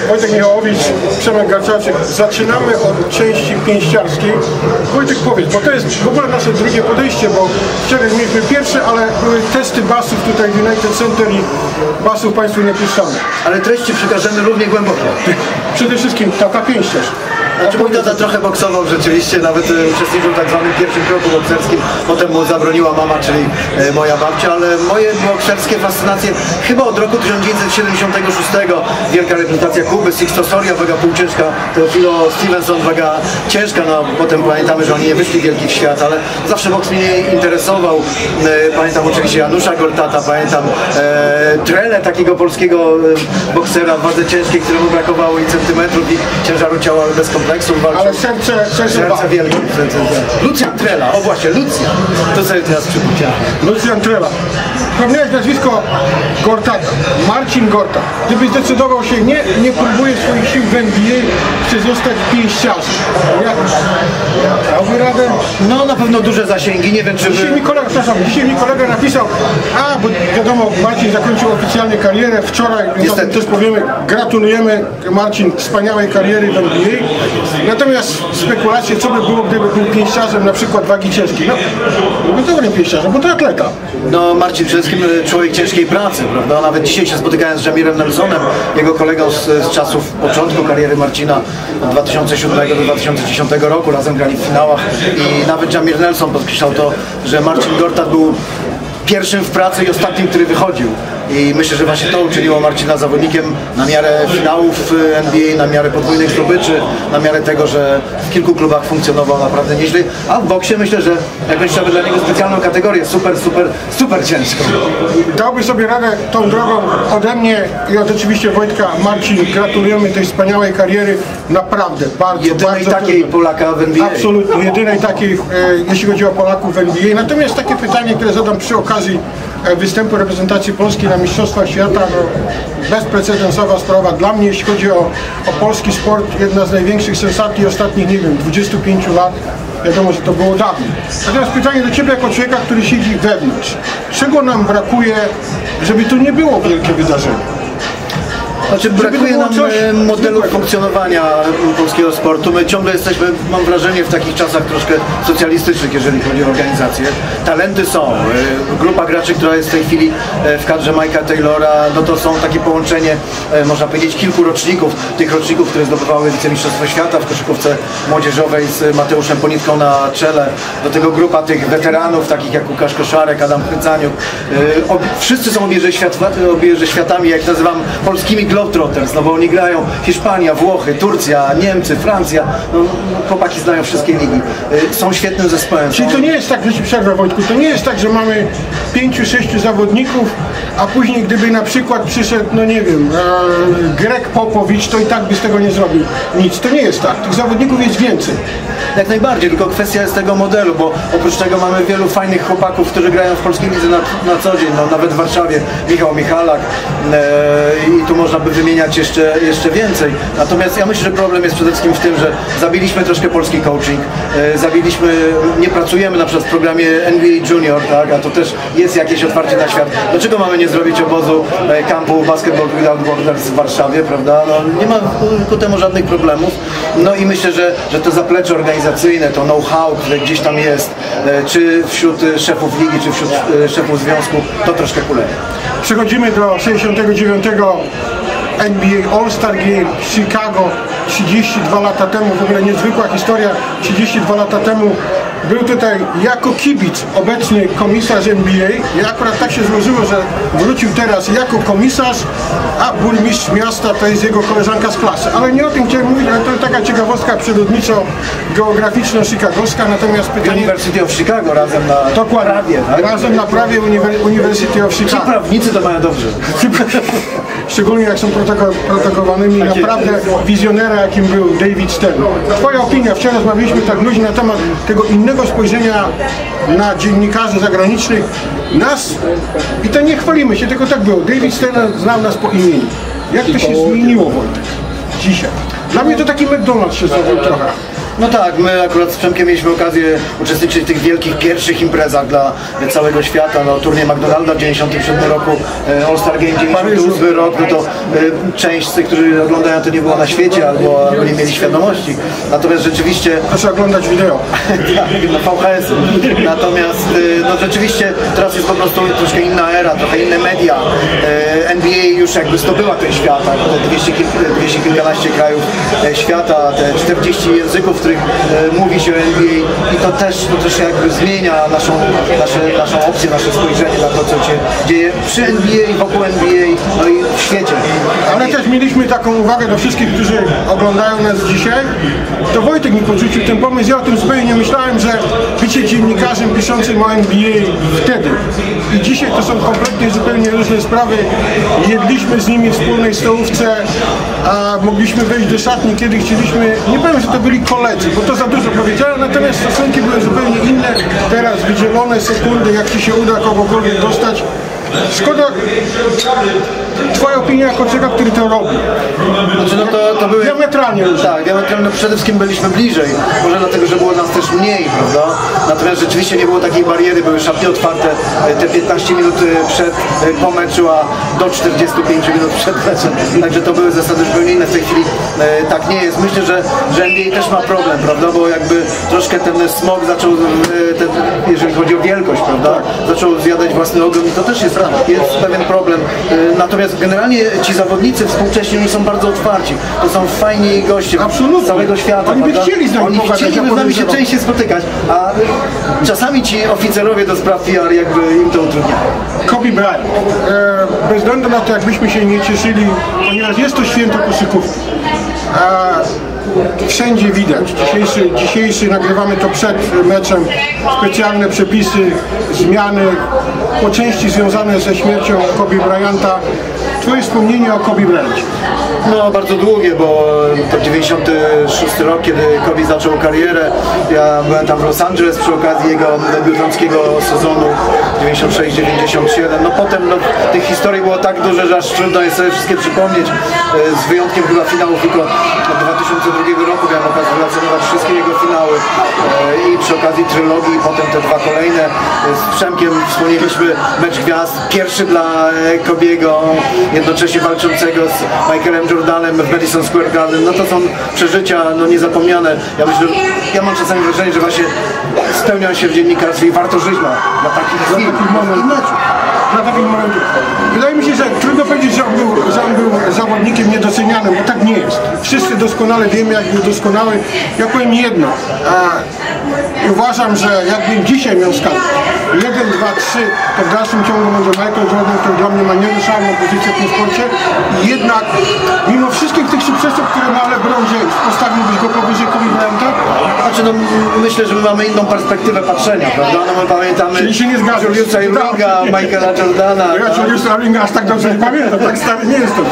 Wojtek Michałowicz, Przemek Garczaczyk. Zaczynamy od części pięściarskiej. Wojtek, powiedz, bo to jest w ogóle nasze drugie podejście, bo wczoraj mieliśmy pierwsze, ale były testy basów tutaj w United Center i basów Państwu nie puszczamy. Ale treści przekażemy równie głębokie. Przede wszystkim tata pięściarz. Znaczy mój tata trochę boksował rzeczywiście, nawet uczestniczył w tak zwanym pierwszym kroku bokserskim, potem mu zabroniła mama, czyli moja babcia, ale moje bokserskie fascynacje chyba od roku 1976, wielka reprezentacja Kuby, Sixto Soria, waga półciężka, Teofilo Stevenson, waga ciężka, no potem pamiętamy, że oni nie wyszli wielki w świat, ale zawsze boks mnie interesował, pamiętam oczywiście Janusza Gortata, pamiętam Trele, takiego polskiego boksera w wadze ciężkiej, któremu brakowało i centymetrów i ciężaru ciała, ale bez kompleksu. Ale serce wielkie. Lucjan Trela, o właśnie, Lucjan. To sobie teraz przypomniałem. Lucjan Trela. Wspomniałeś nazwisko Gortata, Marcin Gortat. Gdybyś zdecydował się, nie próbuje swoich sił w NBA, chce zostać pięściarzem. Jak? Dałby radę? No na pewno duże zasięgi, nie wiem czy... Dzisiaj mi kolega napisał, bo wiadomo, Marcin zakończył oficjalnie karierę wczoraj, więc też powiemy, gratulujemy Marcin wspaniałej kariery w NBA. Natomiast spekulacje, co by było, gdyby był pięściarzem na przykład wagi ciężkiej. No, byłby dobrym pięściarzem, bo to atleta. No Marcin przede wszystkim człowiek ciężkiej pracy, prawda? Nawet dzisiaj się spotykałem z Jamirem Nelsonem, jego kolegą z czasów początku kariery Marcina od 2007 do 2010 roku, razem grali w finałach i nawet Jamir Nelson podkreślał to, że Marcin Gortat był pierwszym w pracy i ostatnim, który wychodził. I myślę, że właśnie to uczyniło Marcina zawodnikiem na miarę finałów NBA, na miarę podwójnych zdobyczy, na miarę tego, że w kilku klubach funkcjonował naprawdę nieźle. A w boksie myślę, że jakbyś chciałby dla niego specjalną kategorię, super ciężką. Dałby sobie radę tą drogą ode mnie i od oczywiście Wojtka. Marcin, gratulujemy tej wspaniałej kariery. Naprawdę, jedynej takiej Polaka w NBA. Absolutnie, jedynej takiej, jeśli chodzi o Polaków w NBA. Natomiast takie pytanie, które zadam przy okazji występu reprezentacji Polski na Mistrzostwach Świata, bezprecedensowa sprawa dla mnie, jeśli chodzi o polski sport, jedna z największych sensacji ostatnich, nie wiem, 25 lat. Wiadomo, że to było dawno. Natomiast pytanie do Ciebie jako człowieka, który siedzi wewnątrz. Czego nam brakuje, żeby to nie było wielkie wydarzenie? Znaczy brakuje nam modelu funkcjonowania polskiego sportu. My ciągle jesteśmy, mam wrażenie, w takich czasach troszkę socjalistycznych, jeżeli chodzi o organizację. Talenty są. Grupa graczy, która jest w tej chwili w kadrze Mike'a Taylora, no to są takie połączenie, można powiedzieć, kilku roczników. Tych roczników, które zdobywały wicemistrzostwo świata w koszykówce młodzieżowej z Mateuszem Ponitką na czele. Do tego grupa tych weteranów, takich jak Łukasz Koszarek, Adam Chrycaniuk. Wszyscy są obieże światami, jak nazywam, polskimi Globetrotters, no bo oni grają Hiszpania, Włochy, Turcja, Niemcy, Francja, no chłopaki znają wszystkie ligi, są świetnym zespołem. Czyli to nie jest tak, że ci przerwę, Wojtku, to nie jest tak, że mamy 5-6 zawodników, a później gdyby na przykład przyszedł, no nie wiem, Greg Popowicz, to i tak by z tego nie zrobił nic. To nie jest tak, tych zawodników jest więcej. Jak najbardziej, tylko kwestia jest tego modelu, bo oprócz tego mamy wielu fajnych chłopaków, którzy grają w polskiej lidze na co dzień, no, nawet w Warszawie, Michał Michalak i tu można by wymieniać jeszcze więcej. Natomiast ja myślę, że problem jest przede wszystkim w tym, że zabiliśmy troszkę polski coaching, nie pracujemy na przykład w programie NBA Junior, tak, a to też jest jakieś otwarcie na świat. Dlaczego mamy nie zrobić obozu kampu Basketball Without Borders w Warszawie, prawda? No, nie ma ku temu żadnych problemów. No i myślę, że to zaplecze organizacyjne, to know-how, które gdzieś tam jest, czy wśród szefów ligi, czy wśród szefów związku, to troszkę kuleje. Przechodzimy do 69. NBA All-Star Game w Chicago 32 lata temu, w ogóle niezwykła historia. 32 lata temu był tutaj jako kibic obecny komisarz NBA i akurat tak się złożyło, że wrócił teraz jako komisarz, a burmistrz miasta to jest jego koleżanka z klasy. Ale nie o tym chciałem mówić, ale to taka ciekawostka przyrodniczo-geograficzno-chicagowska, natomiast pytanie... University of Chicago razem na prawie, tak? Razem na prawie University of Chicago. Ci prawnicy to mają dobrze. Szczególnie jak są protegowanymi naprawdę wizjonera, jakim był David Stern. Twoja opinia, wczoraj rozmawialiśmy tak luźno na temat tego innego spojrzenia na dziennikarzy zagranicznych, nas, i to nie chwalimy się, tylko tak było. David Stern znał nas po imieniu. Jak to się zmieniło, Wojtek, dzisiaj? Dla mnie to taki McDonald's się zrobił trochę. No tak, my akurat z Przemkiem mieliśmy okazję uczestniczyć w tych wielkich pierwszych imprezach dla całego świata. No, turniej McDonalda w 97 roku, All-Star Game 98 rok, no to część z tych, którzy oglądają, to nie było na świecie albo nie mieli świadomości. Natomiast rzeczywiście... Proszę oglądać wideo. Tak, na VHS. Natomiast no rzeczywiście teraz jest po prostu troszkę inna era, trochę inne media. NBA już jakby zdobyła ten świat, tak? Te 200 kilkanaście krajów świata, te 40 języków, w których mówi się o NBA i to też jakby zmienia naszą opcję, nasze spojrzenie na to, co się dzieje przy NBA i wokół NBA, no i w świecie. Ale też mieliśmy taką uwagę do wszystkich, którzy oglądają nas dzisiaj. To Wojtek mi podrzucił ten pomysł, ja o tym zupełnie nie myślałem, że bycie dziennikarzem piszącym o NBA wtedy i dzisiaj to są kompletnie zupełnie różne sprawy. Jedliśmy z nimi w wspólnej stołówce, a mogliśmy wejść do szatni, kiedy chcieliśmy. Nie powiem, że to byli koledzy, bo to za dużo powiedziałem, natomiast stosunki były zupełnie inne. Teraz wydzielone sekundy, jak ci się uda kogokolwiek dostać. Szkoda, twoja opinia jako człowieka, który to robi. Znaczy, no to były diametralnie różne. Tak, diametralnie przede wszystkim byliśmy bliżej, może dlatego, że było nas też mniej, prawda? Natomiast rzeczywiście nie było takiej bariery, były szatnie otwarte te 15 minut po meczu, a do 45 minut przed meczem. Także to były zasady zupełnie inne. W tej chwili tak nie jest. Myślę, że NBA też ma problem, prawda? Bo jakby troszkę ten smog zaczął, jeżeli chodzi o wielkość, prawda? Zaczął zjadać własny ogon i to też jest pewien problem. Natomiast generalnie ci zawodnicy współcześnie oni są bardzo otwarci. To są fajni goście z całego świata. Oni by chcieli z nami z nami się częściej spotykać, a czasami ci oficerowie do spraw PR jakby im to utrudniają. Kobe Bryant. Bez względu na to, jakbyśmy się nie cieszyli, ponieważ jest to święto koszykówki. Wszędzie widać. Dzisiejszy nagrywamy to przed meczem. Specjalne przepisy, zmiany, po części związane ze śmiercią Kobe Bryanta. Twoje wspomnienie o Kobe Bryancie? No bardzo długie, bo to 96 rok, kiedy Kobe zaczął karierę. Ja byłem tam w Los Angeles przy okazji jego debiutanckiego sezonu 96-97. No potem tych historii było tak dużo, że aż trudno jest sobie wszystkie przypomnieć. Z wyjątkiem chyba finału tylko 2002 roku miałem okazję relacjonować wszystkie jego finały i przy okazji trylogii, potem te dwa kolejne. Z Przemkiem wspomnieliśmy mecz gwiazd, pierwszy dla Kobiego, jednocześnie walczącego z Michaelem Jordanem w Madison Square Garden. No to są przeżycia niezapomniane. Ja mam czasami wrażenie, że właśnie spełniają się w dziennikarstwie i warto żyć dla takich momentów. Wydaje mi się, że trudno powiedzieć, że on był zawodnikiem niedocenianym, bo tak nie jest. Wszyscy doskonale wiemy, jak był doskonały. Ja powiem jedno. Uważam, że jakbym dzisiaj miał wskazać 1, 2, 3, to w dalszym ciągu będzie Michael Jordan, który dla mnie ma nieruszalną pozycję w tym sporcie. Jednak mimo wszystkich tych sukcesów, które ma LeBron James, postawiłbyś go powyżej Kobe Bryanta? Znaczy, no, myślę, że my mamy inną perspektywę patrzenia, prawda? No, my pamiętamy Juliusa Ervinga, Michaela Jordana. Ja Juliusa Ervinga aż tak dobrze nie pamiętam, tak stary nie jestem.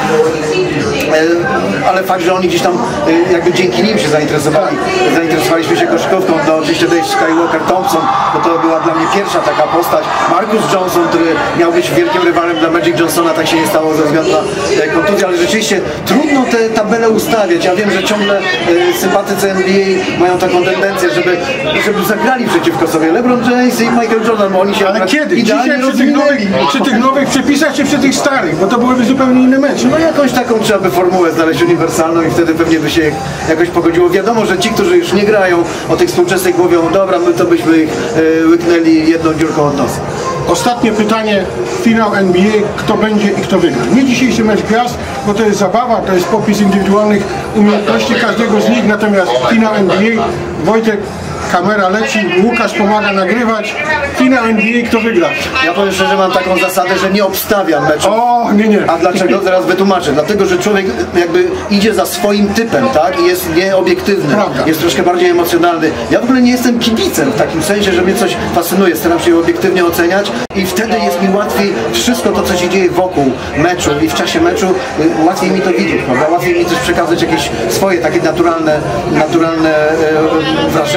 Ale fakt, że oni gdzieś tam jakby dzięki nim się zainteresowaliśmy się koszykówką. No, oczywiście Dave Skywalker Thompson, bo to była dla mnie pierwsza taka postać. Marcus Johnson, który miał być wielkim rywalem dla Magic Johnsona, tak się nie stało ze względu na kontuzję, ale rzeczywiście trudno te tabele ustawiać. Ja wiem, że ciągle sympatycy NBA mają taką tendencję, żeby zagrali przeciwko sobie LeBron James i Michael Jordan, bo oni się ale kiedy? Dzisiaj przy tych nowych przepisach czy przy tych starych? Bo to byłyby zupełnie inne mecze. No jakąś taką trzeba by formułę znaleźć uniwersalną i wtedy pewnie by się jakoś pogodziło. Wiadomo, że ci, którzy już nie grają, o tych współczesnych mówią, dobra, my to byśmy ich łyknęli jedną dziurką od nosa. Ostatnie pytanie, finał NBA, kto będzie i kto wygra? Nie dzisiejszy mecz gwiazd, bo to jest zabawa, to jest popis indywidualnych umiejętności każdego z nich, natomiast finał NBA, Wojtek, kamera leci, Łukasz pomaga nagrywać. Finał NBA, kto wygra? Ja powiem szczerze, mam taką zasadę, że nie obstawiam meczu. O, nie. A dlaczego? Zaraz wytłumaczę. Dlatego, że człowiek jakby idzie za swoim typem, tak? I jest nieobiektywny. Prawda. Jest troszkę bardziej emocjonalny. Ja w ogóle nie jestem kibicem w takim sensie, że mnie coś fascynuje. Staram się obiektywnie oceniać i wtedy jest mi łatwiej wszystko to, co się dzieje wokół meczu i w czasie meczu, łatwiej mi to widzieć, prawda? Łatwiej mi też przekazać jakieś swoje takie naturalne wrażenia,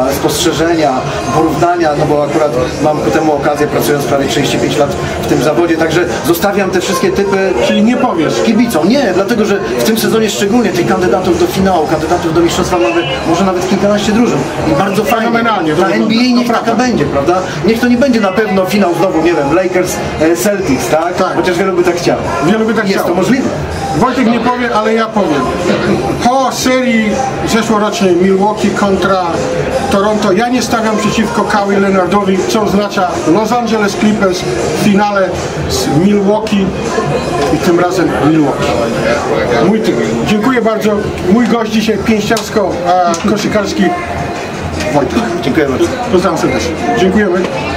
spostrzeżenia, porównania, no bo akurat mam ku temu okazję, pracując prawie 35 lat w tym zawodzie, także zostawiam te wszystkie typy. Czyli nie powiesz Kibicom. Nie, dlatego że w tym sezonie szczególnie tych kandydatów do finału, kandydatów do mistrzostwa mamy może nawet kilkanaście drużyn. I bardzo fajnie. Fenomenalnie. Ta NBA niech taka będzie, prawda? Niech to nie będzie na pewno finał znowu, nie wiem, Lakers, Celtics, tak? Tak. Chociaż wielu by tak chciało. Wielu by tak Jest chciało. to możliwe. Wojtek nie powie, ale ja powiem. Po serii zeszłorocznej Milwaukee kontra Toronto, ja nie stawiam przeciwko Kawhi Leonardowi, co oznacza Los Angeles Clippers w finale z Milwaukee i tym razem Milwaukee. Mój typ. Dziękuję bardzo. Mój gość dzisiaj pięściarsko-koszykarski Wojtek. Dziękuję bardzo. Pozdrawiam serdecznie. Dziękujemy.